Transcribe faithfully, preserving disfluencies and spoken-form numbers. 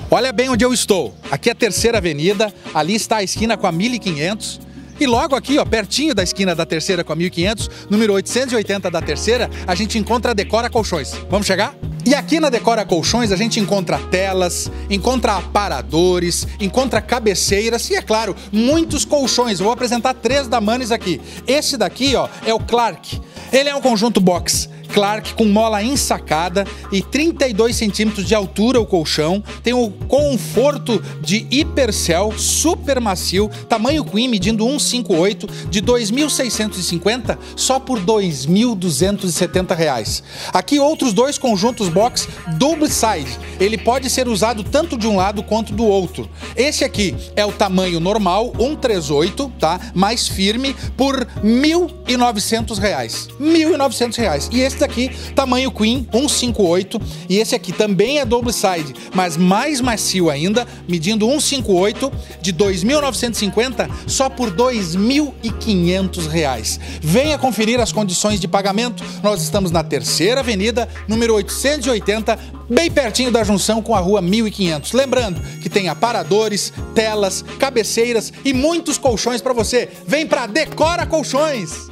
Olha bem onde eu estou. Aqui é a Terceira Avenida, ali está a esquina com a mil e quinhentos. E logo aqui, ó, pertinho da esquina da Terceira com a mil e quinhentos, número oitocentos e oitenta da Terceira, a gente encontra a Decora Colchões. Vamos chegar? E aqui na Decora Colchões a gente encontra telas, encontra aparadores, encontra cabeceiras e, é claro, muitos colchões. Eu vou apresentar três da Manes aqui. Esse daqui, ó, é o Clark. Ele é um conjunto box Clark com mola ensacada e trinta e dois centímetros de altura o colchão. Tem o conforto de hipercel, super macio, tamanho queen, medindo um vírgula cinquenta e oito, de dois mil seiscentos e cinquenta, só por dois mil duzentos e setenta reais. Aqui outros dois conjuntos box double side. Ele pode ser usado tanto de um lado quanto do outro. Esse aqui é o tamanho normal, cento e trinta e oito, tá? Mais firme, por mil e novecentos reais. mil e novecentos reais. E esse daqui, tamanho queen, cento e cinquenta e oito, e esse aqui também é double side, mas mais macio ainda, medindo cento e cinquenta e oito, de dois mil novecentos e cinquenta, só por dois mil e quinhentos reais. Venha conferir as condições de pagamento. Nós estamos na Terceira Avenida, número oitocentos e oitenta, bem pertinho da junção com a rua mil e quinhentos. Lembrando que tem aparadores, telas, cabeceiras e muitos colchões para você. Vem para Decora Colchões!